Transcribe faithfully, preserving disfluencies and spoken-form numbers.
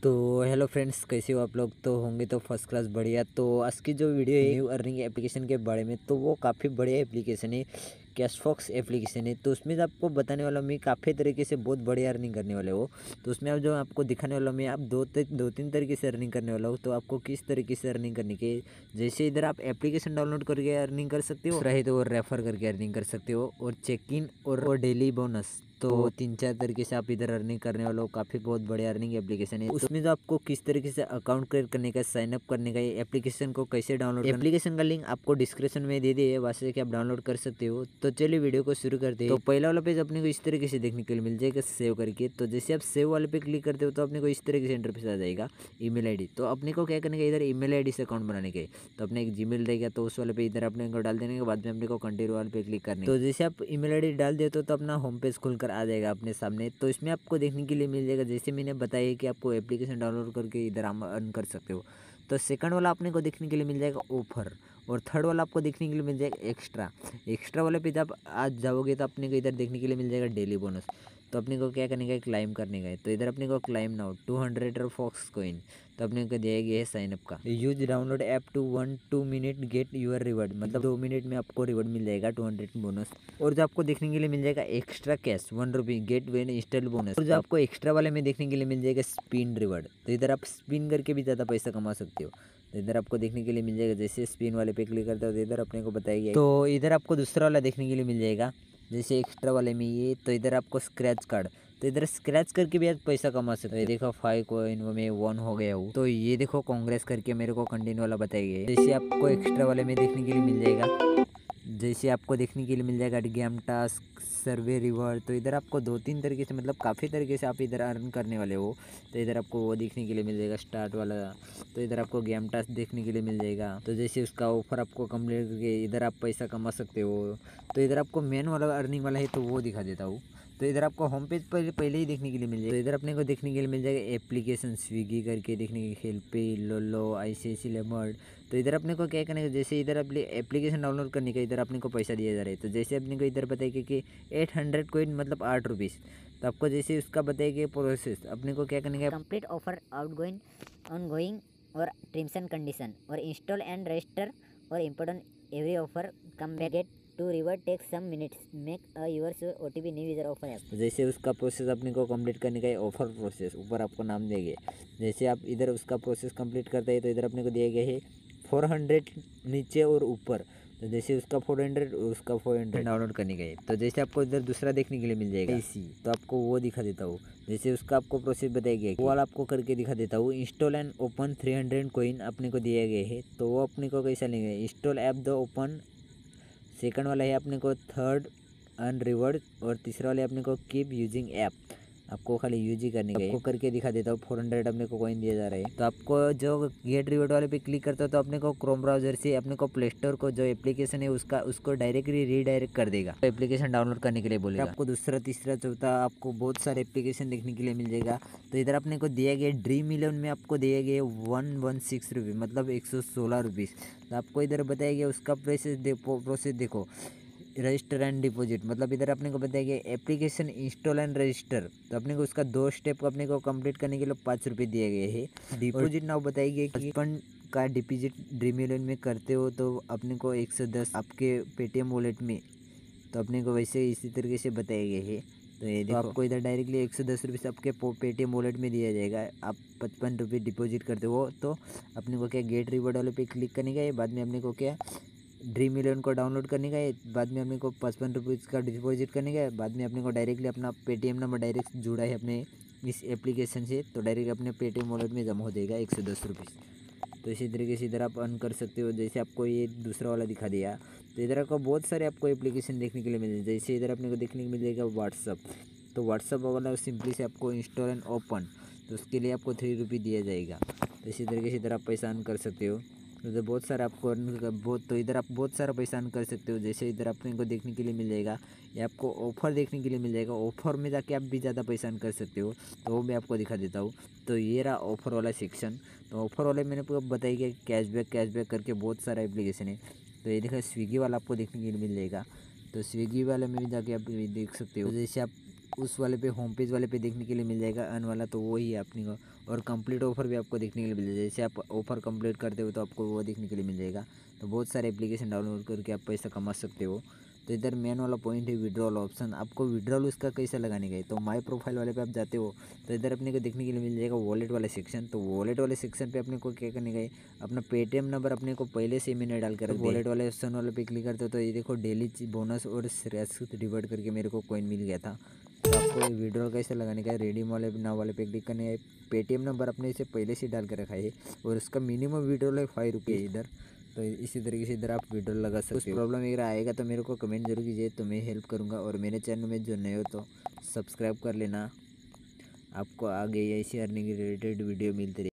तो hello friends, कैसे हो आप लोग? तो होंगे तो फर्स्ट क्लास बढ़िया। तो आज की जो वीडियो है न्यू अर्निंग एप्लीकेशन के बारे में, तो वो काफ़ी बढ़िया एप्लीकेशन है, कैशफॉक्स एप्लीकेशन है। तो उसमें आपको बताने वाला हूँ मैं काफ़ी तरीके से बहुत बढ़िया अर्निंग करने वाले हो। तो उसमें आप जो आपको दिखाने वाला हूँ मैं, आप दो दो तीन तरीके से अर्निंग करने वाला हो। तो आपको किस तरीके से अर्निंग करने के, जैसे इधर आप एप्लीकेशन डाउनलोड करके अर्निंग कर सकते हो, रहे तो रेफर करके अर्निंग कर सकते हो, और चेक इन और डेली बोनस। तो तीन चार तरीके से आप इधर अर्निंग करने वाले हो। काफ़ी बहुत बढ़िया अर्निंग एप्लीकेशन है। उसमें जो आपको किस तरीके से अकाउंट क्रिएट करने का, साइन अप करने का, ये एप्लीकेशन को कैसे डाउनलोड, एप्लीकेशन का लिंक आपको डिस्क्रिप्शन में दे दिए, वहाँ से कि आप डाउनलोड कर सकते हो। तो चलिए वीडियो को शुरू करते हैं। तो पहला वाला पेज अपने को इस तरीके से देखने के लिए मिल जाएगा, सेव करके। तो जैसे आप सेव वाले पे क्लिक करते हो तो अपने को इस तरीके से इंटरफेस आ जाएगा, ईमेल आईडी। तो अपने को क्या करने का, इधर ईमेल आईडी से अकाउंट बनाने के, तो अपने एक जीमेल रहेगा, तो उस वाले पे इधर अपने को डाल देने के बाद में अपने को कंटिन्यू वाले पे क्लिक करने। तो जैसे आप ईमेल आईडी डाल देते हो तो अपना होम पेज खुलकर आ जाएगा अपने सामने। तो इसमें आपको देखने के लिए मिल जाएगा, जैसे मैंने बताया कि आपको एप्लीकेशन डाउनलोड करके इधर आप अर्न कर सकते हो। तो सेकंड वाला आपने को देखने के लिए मिल जाएगा ऑफर, और थर्ड वाला आपको देखने के लिए मिल जाएगा एक्स्ट्रा। एक्स्ट्रा वाले पे जब आज जाओगे तो अपने को इधर देखने के लिए मिल जाएगा डेली बोनस। तो अपने को क्या करने का है, क्लाइम करने का है। तो इधर अपने को क्लाइम नाउ टू हंड्रेड और फॉक्स कोइन। तो अपने को दिया गया है साइन अप का, use download app to one two minute get your reward, मतलब दो मिनट में आपको रिवॉर्ड मिल जाएगा टू हंड्रेड बोनस। और जो आपको देखने के लिए मिल जाएगा extra cash one rupee get when install bonus. और जो आपको एक्स्ट्रा वाले में देखने के लिए मिल जाएगा स्पिन रिवॉर्ड। तो इधर आप स्पिन करके भी ज़्यादा पैसा कमा सकते हो। तो इधर आपको देखने के लिए मिल जाएगा, जैसे स्पिन वाले पे क्लिक करते हो तो इधर अपने को बताया गया। तो इधर आपको दूसरा वाला देखने के लिए मिल जाएगा, जैसे एक्स्ट्रा वाले में ये। तो इधर आपको स्क्रैच कार्ड, तो इधर स्क्रैच करके भी आप पैसा कमा सकते हो। ये देखो फाइव कॉइन में वन हो गया हूँ। तो ये देखो कांग्रेस करके मेरे को कंटिन्यू वाला बताया गया है। जैसे आपको एक्स्ट्रा वाले में देखने के लिए मिल जाएगा, जैसे आपको देखने के लिए मिल जाएगा गेम टास्क, सर्वे रिवॉर्ड। तो इधर आपको दो तीन तरीके से, मतलब काफ़ी तरीके से आप इधर अर्न करने वाले हो। तो इधर आपको वो देखने के लिए मिल जाएगा स्टार्ट वाला। तो इधर आपको गेम टास्क देखने के लिए मिल जाएगा। तो जैसे उसका ऑफर आपको कंप्लीट करके इधर आप पैसा कमा सकते हो। तो इधर आपको मेन वाला अर्निंग वाला है, तो वो दिखा देता हूँ। तो इधर आपको होम पेज पहले पहले ही देखने के लिए मिल जाएगा। तो इधर अपने को देखने के लिए मिल जाएगा एप्लीकेशन स्विगी करके देखने के, हेल्पे, लोलो, आई सी आई सी आई लेमर्ड। तो इधर अपने को क्या करना है, जैसे इधर अपने एप्लीकेशन डाउनलोड करने का इधर अपने को पैसा दिया जा रहा है। तो जैसे अपने को इधर बताइए कि एट हंड्रेड कोइन मतलब आठ रुपीज़। तो आपको जैसे उसका बताइए प्रोसेस, अपने को क्या करने का, कंप्लीट ऑफर आउटगोइंग ऑनगोइंग और टर्म्स एंड कंडीशन और इंस्टॉल एंड रजिस्टर और important every offer come get to revert take some minutes make a yours OTP new user offer app. तो जैसे उसका प्रोसेस अपने को कंप्लीट करने का है, ऑफर प्रोसेस ऊपर आपको नाम देंगे। जैसे आप इधर उसका प्रोसेस कंप्लीट करते हैं तो इधर अपने को दिया गया है फोर हंड्रेड नीचे और ऊपर। तो जैसे उसका फोर हंड्रेड और उसका फोर हंड्रेड डाउनलोड करने का है। तो जैसे आपको इधर दूसरा देखने के लिए मिल जाएगा इसी, तो आपको वो दिखा देता हूँ। जैसे उसका आपको प्रोसेस बताया गया, वो वाला आपको करके दिखा देता हूँ। Install and open three hundred coin अपने को दिया गया है। तो वो अपने को कैसा लेंगे, install app the open. Second वाला है अपने को थर्ड अर्न रिवॉर्ड, और तीसरा वाले अपने को कीप यूजिंग ऐप। आपको खाली यूज ही करने का है। आपको करके दिखा देता हूँ। फोर हंड्रेड अपने को कॉइन दिया जा रहा है। तो आपको जो गेट रिवॉर्ड वाले पे क्लिक करता हो तो अपने को क्रोम ब्राउजर से अपने को प्ले स्टोर को जो एप्लीकेशन है उसका उसको डायरेक्टली रीडायरेक्ट कर देगा। तो एप्लीकेशन डाउनलोड करने के लिए बोलेगा। आपको दूसरा तीसरा चौथा आपको बहुत सारे एप्लीकेशन देखने के लिए मिल जाएगा। तो इधर अपने को दिया गया ड्रीम इलेवन में आपको दिया गया वन वन सिक्स रुपये, मतलब एक सौ सोलह रुपीज़। तो आपको इधर बताया गया उसका प्रोसेस देखो, प्रोसेस देखो, रजिस्टर एंड डिपॉजिट। मतलब इधर अपने को बताया गया एप्लीकेशन इंस्टॉल एंड रजिस्टर। तो अपने को उसका दो स्टेप अपने को कंप्लीट करने के लिए पाँच रुपये दिए गए हैं। डिपॉजिट नाउ बताया गया कि पचपन का डिपॉजिट ड्रीम इलेवन में करते हो तो अपने को एक सौ दस आपके पेटीएम वॉलेट में। तो अपने को वैसे इसी तरीके से बताए गए हैं। तो ये देखो, तो आपको इधर डायरेक्टली एक सौ दस रुपये से आपके पेटीएम वॉलेट में दिया जाएगा। आप पचपन रुपये डिपॉजिट करते हो तो अपने को क्या गेट रिवॉर्ड वाले पे क्लिक करने का है। बाद में अपने को क्या ड्रीम इलेवन को डाउनलोड करने का है। बाद में अपने को पचपन रुपीज़ का डिपॉजिट करने का है। बाद में अपने को डायरेक्टली अपना पेटीएम नंबर डायरेक्ट जुड़ा है अपने इस एप्लीकेशन से, तो डायरेक्ट अपने पेटीएम वॉलेट में जमा हो जाएगा एक सौ दस रुपीज़। तो इसी तरीके से इधर आप अर्न कर सकते हो। जैसे आपको ये दूसरा वाला दिखा दिया, तो इधर आपको बहुत सारे आपको एप्लीकेशन देखने के लिए मिल जाए। जैसे इधर अपने को देखने को मिल जाएगा व्हाट्सअप। तो व्हाट्सअप वाला सिंपली से आपको इंस्टॉल एंड ओपन, तो उसके लिए आपको थ्री रुपये दिया जाएगा। तो इसी तरीके से इधर आप पैसा अर्न कर सकते हो। तो इधर बहुत सारा आपको बहुत तो इधर आप बहुत सारा पैसा अर्न कर सकते हो। जैसे इधर अपने को देखने के लिए मिल जाएगा, ये आपको ऑफ़र देखने के लिए मिल जाएगा। ऑफ़र में जाके आप भी ज़्यादा पैसा अर्न कर सकते हो। तो वो मैं आपको दिखा देता हूँ। तो ये रहा ऑफ़र वाला सेक्शन। तो ऑफ़र वाले मैंने आपको बताया कि कैशबैक कैशबैक करके बहुत सारा एप्लीकेशन है। तो ये देखा स्विगी वाला आपको देखने के लिए मिल जाएगा। तो स्विगी वाले में भी जाके आप देख सकते हो। जैसे आप उस वाले पे होम पेज वाले पे देखने के लिए मिल जाएगा अर्न वाला, तो वो ही है अपने को। और कंप्लीट ऑफर भी आपको देखने के लिए मिल जाएगा, जैसे आप ऑफर कंप्लीट करते हो तो आपको वो देखने के लिए मिल जाएगा। तो बहुत सारे एप्लीकेशन डाउनलोड करके आप पैसा कमा सकते हो। तो इधर मेन वाला पॉइंट है विड्रॉल ऑप्शन। आपको विड्रॉल उसका कैसे लगाने का है, तो माय प्रोफाइल वाले पे आप जाते हो तो इधर अपने को देखने के लिए मिल जाएगा वॉलेट वाले सेक्शन। तो वॉलेट वाले सेक्शन पे अपने को क्या करने का है, अपना पेटीएम नंबर अपने को पहले से मैंने डाल कर वॉलेट वाले ऑप्शन वाले पे क्लिक करते हो तो ये देखो डेली बोनस और स्क्रैच रिवर्ट करके मेरे को कॉइन मिल गया था। तो आपको विड्रॉल कैसे लगाने का है, रेडीम वाले नाव वाले पे क्लिक करने है। पेटीएम नंबर अपने से पहले से डाल कर रखा है और उसका मिनिमम विड्रॉल है फाइव रुपये इधर। तो इसी तरीके से इधर आप विड्रॉल लगा सकते हो। कुछ प्रॉब्लम वगैरह आएगा तो मेरे को कमेंट जरूर कीजिए, तो मैं हेल्प करूँगा। और मेरे चैनल में जो नए हो तो सब्सक्राइब कर लेना, आपको आगे ऐसी अर्निंग रिलेटेड वीडियो मिलती रहे।